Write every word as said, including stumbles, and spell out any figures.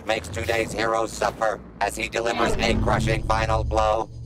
makes today's hero suffer as he delivers a crushing final blow.